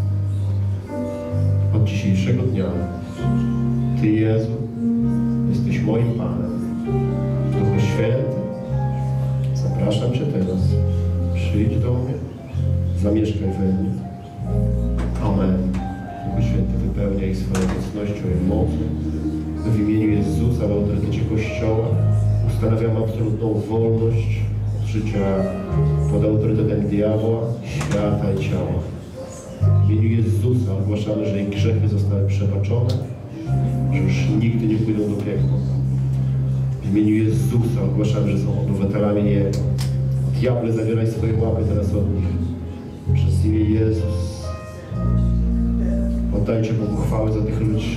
Od dzisiejszego dnia Ty, Jezu, jesteś moim Panem. Duchu Święty, zapraszam Cię teraz. Przyjdź do mnie, zamieszkaj we mnie. Amen. Duchu Święty, wypełniaj swoją obecnością i mocą. W imieniu Jezusa, w autorytecie Kościoła ustanawiam absolutną wolność od życia pod autorytetem diabła, świata i ciała. W imieniu Jezusa ogłaszamy, że ich grzechy zostały przebaczone, że już nigdy nie pójdą do piekła. W imieniu Jezusa ogłaszamy, że są obywatelami nieba. Diable, zabieraj swoje łapy teraz od nich. Przez imię Jezus. Oddajcie Bogu chwałę za tych ludzi.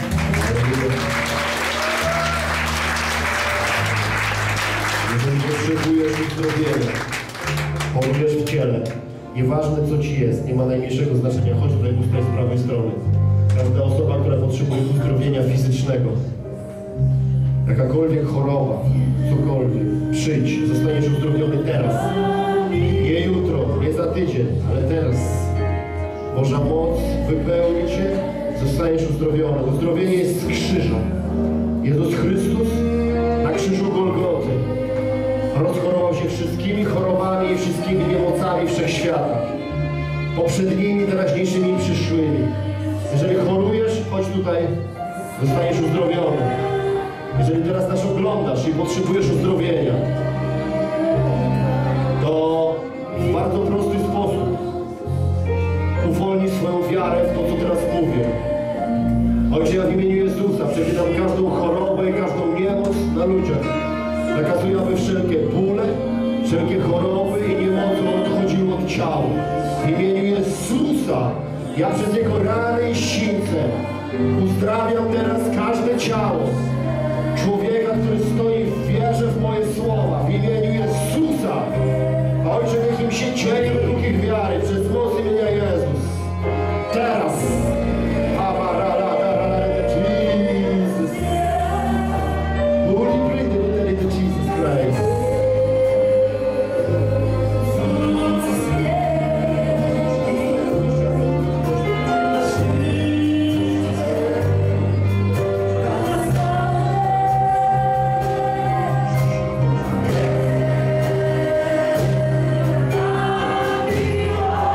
Jeżeli potrzebujesz uzdrowienia, chorujesz w ciele, nieważne co Ci jest, nie ma najmniejszego znaczenia. Chodź tutaj, ustaj z prawej strony. Każda osoba, która potrzebuje uzdrowienia fizycznego, jakakolwiek choroba, cokolwiek, przyjdź, zostaniesz uzdrowiony teraz. Nie jutro, nie za tydzień, ale teraz. Boża moc wypełni Cię, zostaniesz uzdrowiony. Uzdrowienie jest z krzyża. Jezus Chrystus na krzyżu Golgoty rozchorował się wszystkimi chorobami i wszystkimi niemocami wszechświata. Poprzednimi, teraźniejszymi i przyszłymi. Jeżeli chorujesz, chodź tutaj, zostaniesz uzdrowiony. Jeżeli teraz nas oglądasz i potrzebujesz uzdrowienia, to w bardzo prosty sposób uwolnij swoją wiarę w to, co teraz mówię. Ojcze, ja w imieniu Jezusa przeklinam każdą chorobę i każdą niemoc na ludziach. Nakazuję, aby wszelkie bóle, wszelkie choroby i niemoce odchodziły od ciała. W imieniu Jezusa, ja przez Jego rany i sińce uzdrawiam teraz każde ciało człowieka, który stoi w wierze w moje słowa. W imieniu Jezusa. Ojcze, niech im się dzieje według ich wiary przez moc imienia Jezus. Teraz. Oh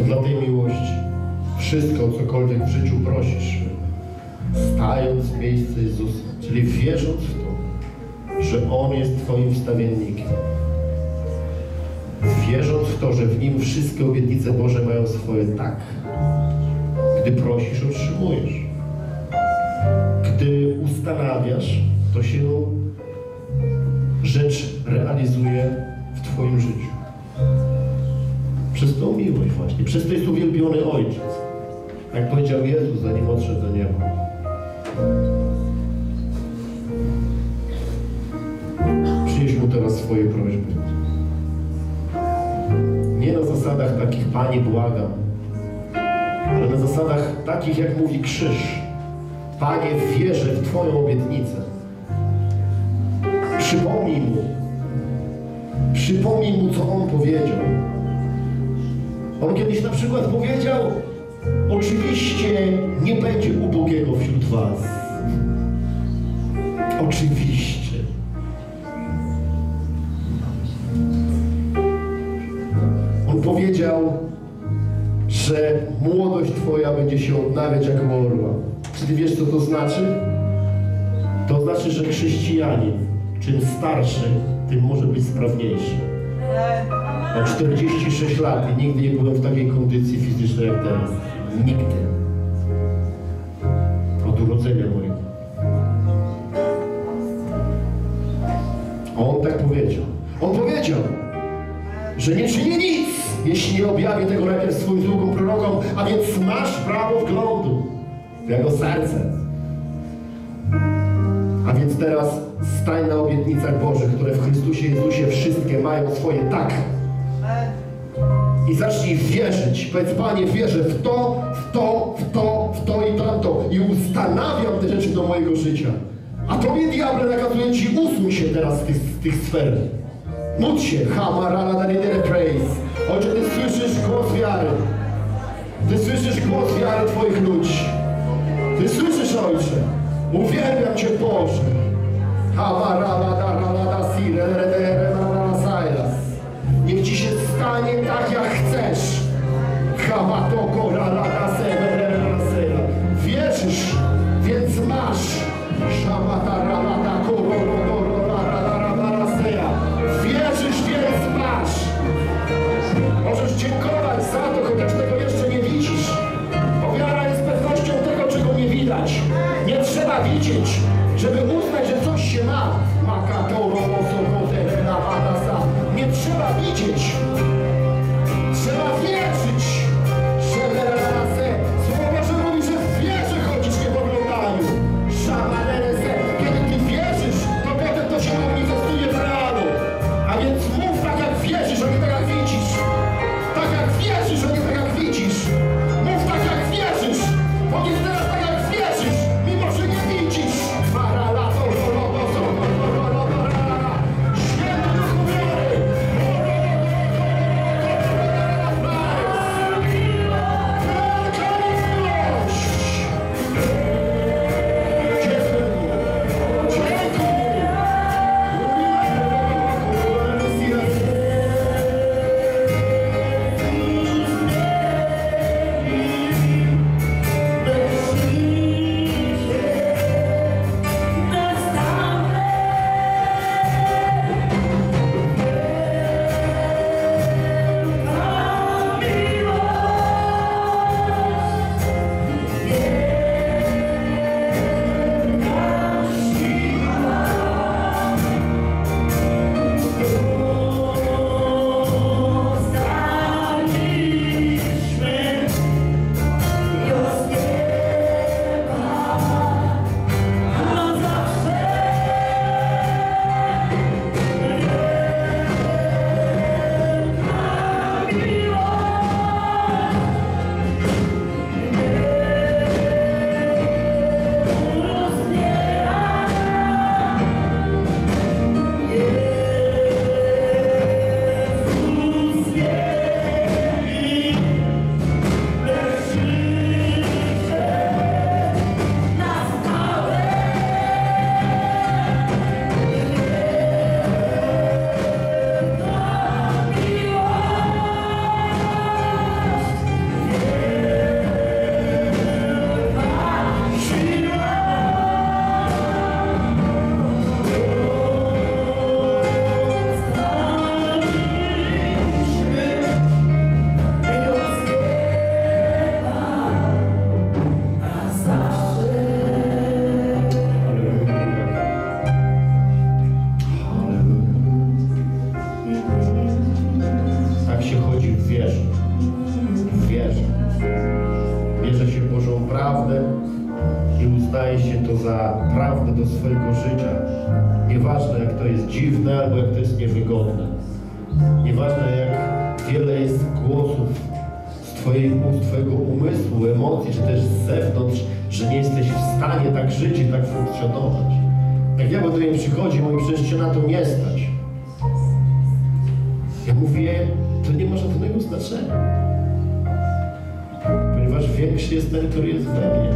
dla tej miłości wszystko, o cokolwiek w życiu prosisz, stając w miejsce Jezusa, czyli wierząc w to, że On jest Twoim wstawiennikiem. Wierząc w to, że w Nim wszystkie obietnice Boże mają swoje tak. Gdy prosisz, otrzymujesz. Gdy ustanawiasz, to się rzecz realizuje w Twoim życiu. Przez tą miłość właśnie, przez to jest uwielbiony Ojciec. Jak powiedział Jezus, zanim odszedł do nieba. Przynieś Mu teraz swoje prośby. Nie na zasadach takich, Panie, błagam, ale na zasadach takich, jak mówi krzyż. Panie, wierzę w Twoją obietnicę. Przypomnij Mu, co On powiedział. On kiedyś na przykład powiedział, oczywiście nie będzie ubogiego wśród was. Oczywiście. On powiedział, że młodość Twoja będzie się odnawiać jak orła. Czy Ty wiesz, co to znaczy? To znaczy, że chrześcijanin, czym starszy, tym może być sprawniejszy. Mam 46 lat i nigdy nie byłem w takiej kondycji fizycznej jak teraz. Nigdy. Od urodzenia mojego. On tak powiedział. On powiedział, że nie czyni nic, jeśli nie objawię tego najpierw swoim sługom prorokom, a więc masz prawo wglądu w jego serce. A więc teraz stań na obietnicach Bożych, które w Chrystusie Jezusie wszystkie mają swoje tak. I zacznij wierzyć. Powiedz, Panie, wierzę w to, w to, w to, w to i tamto. I ustanawiam te rzeczy do mojego życia. A Tobie, diable, nakazuję Ci, usuń się teraz z tych sfer. Módl się. Praise. Ojcze, Ty słyszysz głos wiary. Ty słyszysz głos wiary Twoich ludzi. Ty słyszysz, Ojcze. Uwielbiam Cię, Boże. Niech Ci się stanie tak, jak chcesz. Wierzysz, więc masz. Wierzysz, więc masz. Możesz dziękować za to, chociaż tego jeszcze nie widzisz. Bo wiara jest pewnością tego, czego nie widać. Nie trzeba widzieć, żeby uznać, że coś się ma. Nie trzeba widzieć. Trzeba wierzyć. Słowo Boże mówi, że w wierze chodzić nie w oglądaniu. Kiedy Ty wierzysz, to potem to się manifestuje w realu. A więc mów tak, jak wierzysz, a nie tak, jak widzisz. Tak, jak wierzysz, a nie tak, jak widzisz. Mów tak, jak wierzysz. Powiedz teraz tak, jak wierzysz, mimo że nie widzisz. Święty Duchu wiary. wierzę. Wierzę. Bierze się Bożą prawdę i uznaje się to za prawdę do swojego życia. Nieważne, jak to jest dziwne, albo jak to jest niewygodne. Nieważne, jak wiele jest głosów z Twojego umysłu, emocji, czy też z zewnątrz, że nie jesteś w stanie tak żyć i tak funkcjonować. Jak diabeł do mnie przychodzi, mówi, przecież cię na to nie stać. Ja mówię, to nie ma żadnego znaczenia. Ponieważ większy jest ten, który jest we mnie.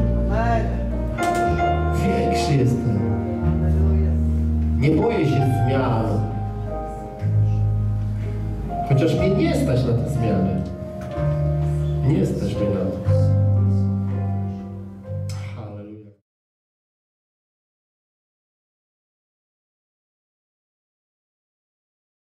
Większy jest ten. Nie boję się zmian. Chociaż mnie nie stać na te zmiany. Nie stać mnie na to.